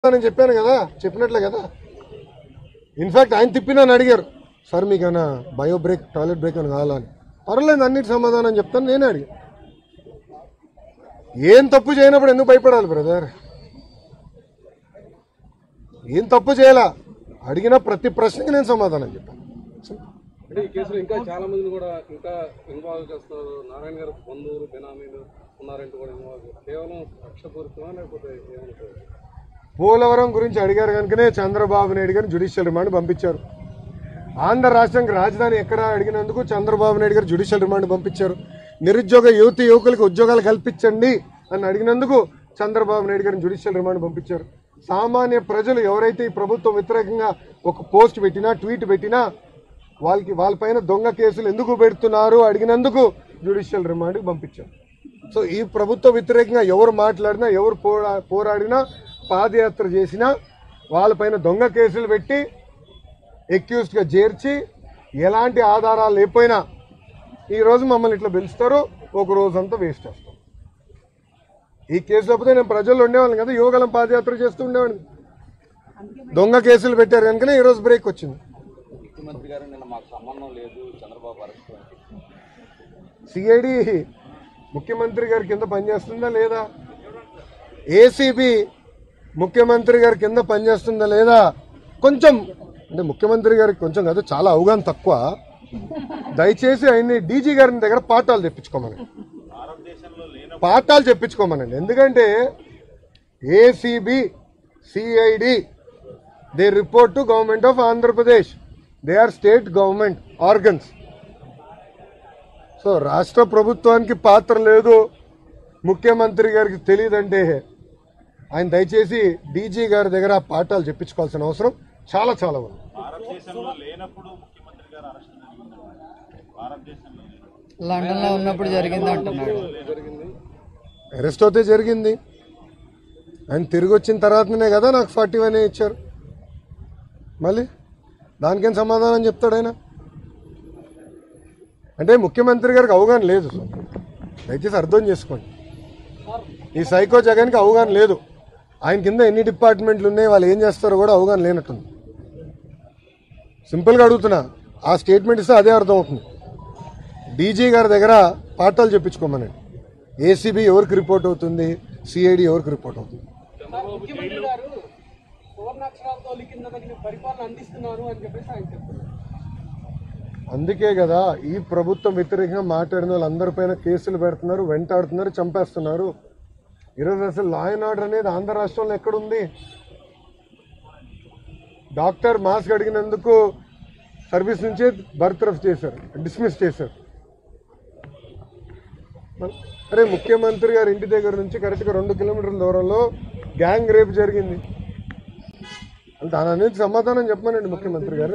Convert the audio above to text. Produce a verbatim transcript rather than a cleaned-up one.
నేను చెప్పాను కదా, చెప్పినట్లే కదా. ఇన్ఫాక్ట్ ఆయన తిప్పి నన్ను అడిగారు, సార్ మీకైనా బయో బ్రేక్ టాయిలెట్ బ్రేక్ అని కావాలని. పర్లేదు, అన్నిటి సమాధానం చెప్తాను. నేనే అడిగా, ఏం తప్పు చేయనప్పుడు ఎందుకు భయపడాలి బ్రదర్? ఏం తప్పు చేయాలా? అడిగిన ప్రతి ప్రశ్నకి నేను సమాధానం చెప్పాను. అంటే ఈ కేసులో ఇంకా చాలా మందిని కూడా ఇంకా ఇన్వాల్వ్ చేస్తున్నారు. నారాయణ గారు బంధువులు బెనామీలు ఉన్నారంటే కూడా ఇన్వాల్వ్. కేవలం కక్షపూరితమా లేకపోతే ఏమంటారు? పోలవరం గురించి అడిగారు కనుకనే చంద్రబాబు నాయుడు గారిని జ్యుడిషియల్ రిమాండ్ పంపించారు. ఆంధ్ర రాష్ట్రానికి రాజధాని ఎక్కడ అడిగినందుకు చంద్రబాబు నాయుడు గారు జ్యుడిషియల్ రిమాండ్ పంపించారు. నిరుద్యోగ యువతి యువకులకు ఉద్యోగాలు కల్పించండి అని అడిగినందుకు చంద్రబాబు నాయుడు గారిని జ్యుడిషియల్ రిమాండ్ పంపించారు. సామాన్య ప్రజలు ఎవరైతే ఈ ప్రభుత్వం వ్యతిరేకంగా ఒక పోస్ట్ పెట్టినా ట్వీట్ పెట్టినా వాళ్ళకి వాళ్ళపైన దొంగ కేసులు ఎందుకు పెడుతున్నారు అడిగినందుకు జ్యుడిషియల్ రిమాండ్కి పంపించారు. సో ఈ ప్రభుత్వ వ్యతిరేకంగా ఎవరు మాట్లాడినా, ఎవరు పోరా పోరాడినా, పాదయాత్ర చేసినా వాళ్ళపైన దొంగ కేసులు పెట్టి ఎక్యూజ్డ్గా చేర్చి ఎలాంటి ఆధారాలు లేకపోయినా ఈరోజు మమ్మల్ని ఇట్లా పిలుస్తారు, ఒక రోజంతా వేస్ట్ చేస్తాం. ఈ కేసు లేకపోతే నేను ప్రజల్లో ఉండేవాళ్ళం కదా, యువగలం పాదయాత్ర చేస్తూ ఉండేవాడిని. దొంగ కేసులు పెట్టారు కనుకనే ఈరోజు బ్రేక్ వచ్చింది. ముఖ్యమంత్రి గారు నిన్న మాకు సంబంధం లేదు చంద్రబాబు అరెస్ట్. సిఐడి ముఖ్యమంత్రి గారి కింద పనిచేస్తుందా లేదా? ఏసీబీ ముఖ్యమంత్రి గారి కింద పనిచేస్తుందా లేదా? కొంచెం అంటే ముఖ్యమంత్రి గారికి కొంచెం కాదు, చాలా అవగాహన తక్కువ. దయచేసి ఆయన్ని డీజీ గారి దగ్గర పాఠాలు తెప్పించుకోమనండి, పాఠాలు చెప్పించుకోమనండి. ఎందుకంటే ACB CID they report to government of Andhra Pradesh, they are state government organs. So రాష్ట్ర ప్రభుత్వానికి పాత్ర లేదు, ముఖ్యమంత్రి గారికి తెలియదంటే ఆయన దయచేసి డీజీ గారి దగ్గర పాఠాలు చెప్పించుకోవాల్సిన అవసరం చాలా చాలా ఉంది. లండన్ లో ఉన్నప్పుడు జరిగింది అంటున్నాడు. అరెస్ట్ అయితే జరిగింది, ఆయన తిరిగి వచ్చిన తర్వాతనే కదా నాకు ఫార్టీ వన్ ఇచ్చారు. మళ్ళీ దానికేం సమాధానం చెప్తాడు ఆయన? అంటే ముఖ్యమంత్రి గారికి అవగాహన లేదు, దయచేసి అర్థం చేసుకోండి. ఈ సైకో జగన్కి అవగాహన లేదు. ఆయన కింద ఎన్ని డిపార్ట్మెంట్లు ఉన్నాయి, వాళ్ళు ఏం చేస్తారో కూడా అవగాహన లేనట్టుంది. సింపుల్గా అడుగుతున్నా, ఆ స్టేట్మెంట్ ఇస్తే అదే అర్థం అవుతుంది. డీజీ గారి దగ్గర పాఠాలు చెప్పించుకోమనండి. ఏసీబీ ఎవరికి రిపోర్ట్ అవుతుంది, సిఐడి ఎవరికి రిపోర్ట్ అవుతుంది. అందుకే కదా ఈ ప్రభుత్వం వ్యతిరేకంగా మాట్లాడిన వాళ్ళందరిపైన కేసులు పెడుతున్నారు, వెంటాడుతున్నారు, చంపేస్తున్నారు. ఈరోజు అసలు లా అండ్ ఆర్డర్ అనేది ఆంధ్ర రాష్ట్రంలో ఎక్కడుంది? డాక్టర్ మాస్క్ అడిగినందుకు సర్వీస్ నుంచే బర్తరఫ్ చేశారు, డిస్మిస్ చేశారు. అరే ముఖ్యమంత్రి గారి ఇంటి దగ్గర నుంచి కరెక్ట్గా రెండు కిలోమీటర్ల దూరంలో గ్యాంగ్ రేప్ జరిగింది, దాని అనేది సమాధానం చెప్పమనండి ముఖ్యమంత్రి గారు.